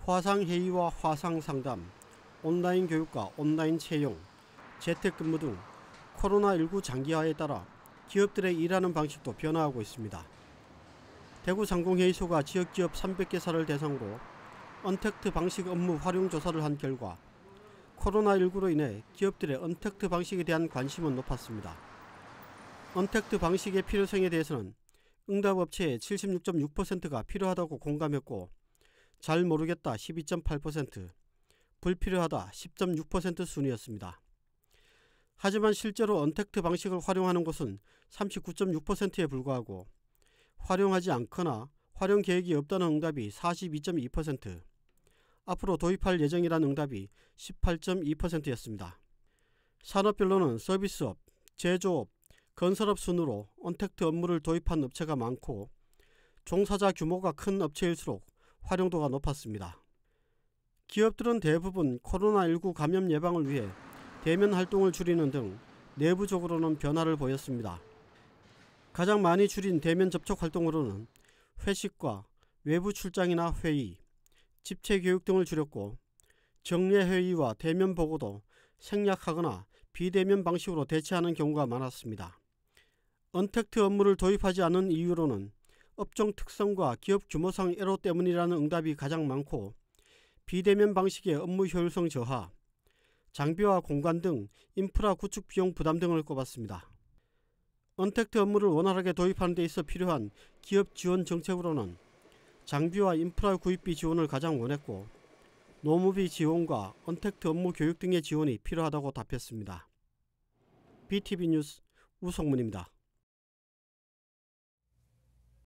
화상회의와 화상상담, 온라인 교육과 온라인 채용, 재택근무 등 코로나19 장기화에 따라 기업들의 일하는 방식도 변화하고 있습니다. 대구상공회의소가 지역기업 300개사를 대상으로 언택트 방식 업무 활용 조사를 한 결과 코로나19로 인해 기업들의 언택트 방식에 대한 관심은 높았습니다. 언택트 방식의 필요성에 대해서는 응답업체의 76.6%가 필요하다고 공감했고, 잘 모르겠다 12.8%, 불필요하다 10.6% 순이었습니다. 하지만 실제로 언택트 방식을 활용하는 곳은 39.6%에 불과하고, 활용하지 않거나 활용 계획이 없다는 응답이 42.2%, 앞으로 도입할 예정이라는 응답이 18.2%였습니다. 산업별로는 서비스업, 제조업, 건설업 순으로 언택트 업무를 도입한 업체가 많고, 종사자 규모가 큰 업체일수록 활용도가 높았습니다. 기업들은 대부분 코로나19 감염 예방을 위해 대면 활동을 줄이는 등 내부적으로는 변화를 보였습니다. 가장 많이 줄인 대면 접촉 활동으로는 회식과 외부 출장이나 회의, 집체 교육 등을 줄였고, 정례 회의와 대면 보고도 생략하거나 비대면 방식으로 대체하는 경우가 많았습니다. 언택트 업무를 도입하지 않은 이유로는 업종 특성과 기업 규모상 애로 때문이라는 응답이 가장 많고, 비대면 방식의 업무 효율성 저하, 장비와 공간 등 인프라 구축 비용 부담 등을 꼽았습니다. 언택트 업무를 원활하게 도입하는 데 있어 필요한 기업 지원 정책으로는 장비와 인프라 구입비 지원을 가장 원했고, 노무비 지원과 언택트 업무 교육 등의 지원이 필요하다고 답했습니다. BTV 뉴스 우성문입니다.